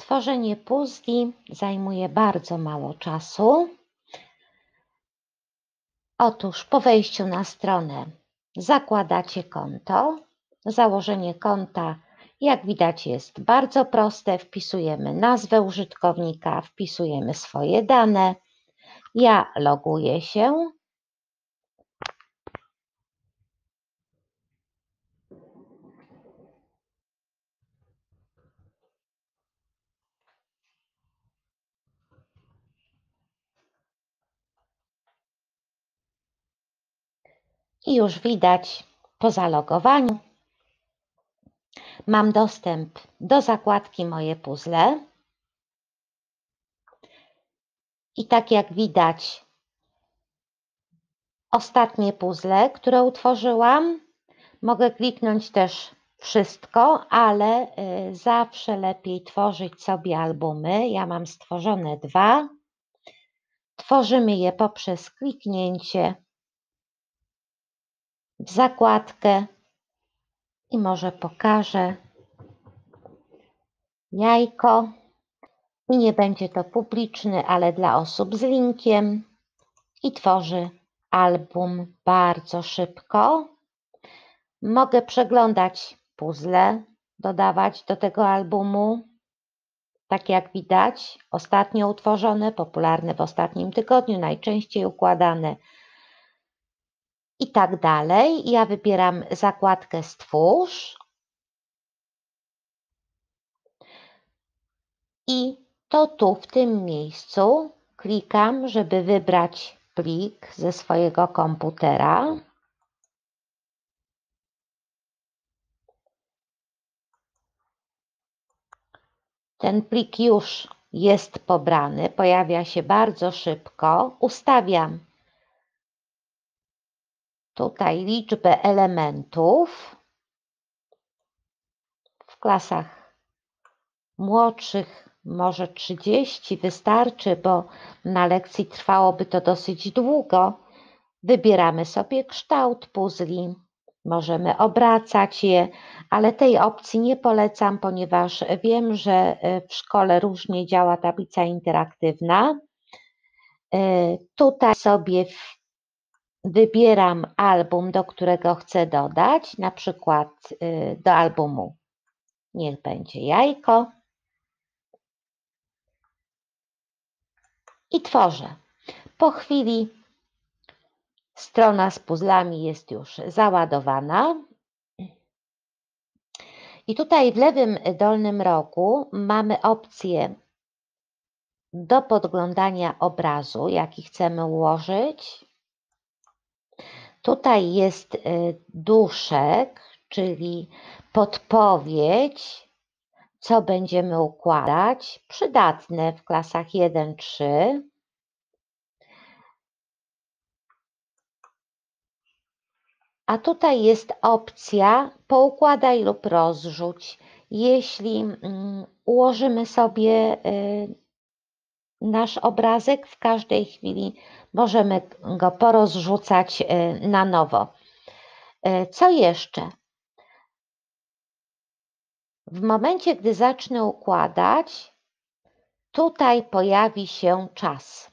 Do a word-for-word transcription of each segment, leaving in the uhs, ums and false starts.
Tworzenie puzli zajmuje bardzo mało czasu. Otóż po wejściu na stronę zakładacie konto. Założenie konta, jak widać, jest bardzo proste. Wpisujemy nazwę użytkownika, wpisujemy swoje dane. Ja loguję się. I już widać po zalogowaniu, mam dostęp do zakładki Moje puzzle. I tak jak widać, ostatnie puzzle, które utworzyłam, mogę kliknąć też wszystko, ale y, zawsze lepiej tworzyć sobie albumy. Ja mam stworzone dwa. Tworzymy je poprzez kliknięcie w zakładkę i może pokażę jajko. I nie będzie to publiczny, ale dla osób z linkiem. I tworzy album bardzo szybko. Mogę przeglądać puzzle, dodawać do tego albumu. Tak jak widać, ostatnio utworzone, popularne w ostatnim tygodniu, najczęściej układane i tak dalej. Ja wybieram zakładkę Stwórz i to tu w tym miejscu klikam, żeby wybrać plik ze swojego komputera. Ten plik już jest pobrany, pojawia się bardzo szybko. Ustawiam tutaj liczbę elementów. W klasach młodszych może trzydzieści wystarczy, bo na lekcji trwałoby to dosyć długo. Wybieramy sobie kształt puzli. Możemy obracać je, ale tej opcji nie polecam, ponieważ wiem, że w szkole różnie działa tablica interaktywna. Tutaj sobie wybieram album, do którego chcę dodać, na przykład do albumu niech będzie jajko i tworzę. Po chwili strona z puzzlami jest już załadowana. I tutaj w lewym dolnym rogu mamy opcję do podglądania obrazu, jaki chcemy ułożyć. Tutaj jest duszek, czyli podpowiedź, co będziemy układać. Przydatne w klasach jeden trzy. A tutaj jest opcja poukładaj lub rozrzuć. Jeśli mm, ułożymy sobie y, nasz obrazek, w każdej chwili możemy go porozrzucać y, na nowo. Y, co jeszcze? W momencie, gdy zacznę układać, tutaj pojawi się czas.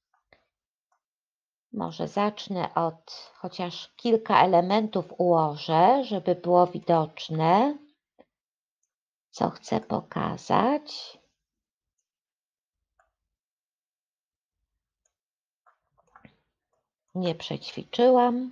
Może zacznę od chociaż kilka elementów ułożę, żeby było widoczne, co chcę pokazać. Nie przećwiczyłam,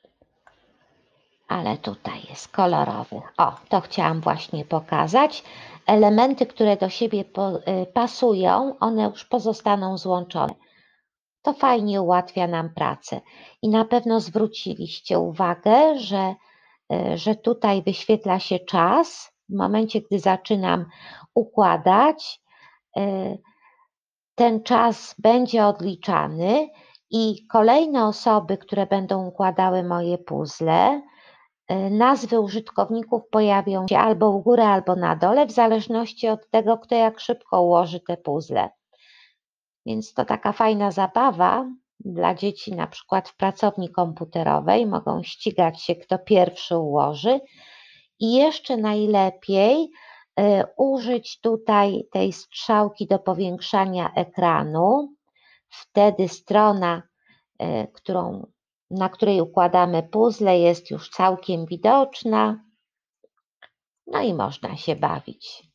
ale tutaj jest kolorowy. O, to chciałam właśnie pokazać. Elementy, które do siebie pasują, one już pozostaną złączone. To fajnie ułatwia nam pracę. I na pewno zwróciliście uwagę, że, że tutaj wyświetla się czas. W momencie, gdy zaczynam układać, ten czas będzie odliczany i kolejne osoby, które będą układały moje puzzle, nazwy użytkowników pojawią się albo u góry, albo na dole, w zależności od tego, kto jak szybko ułoży te puzzle. Więc to taka fajna zabawa dla dzieci, na przykład w pracowni komputerowej. Mogą ścigać się, kto pierwszy ułoży. I jeszcze najlepiej e, użyć tutaj tej strzałki do powiększania ekranu. Wtedy strona, e, którą, na której układamy puzzle, jest już całkiem widoczna. No i można się bawić.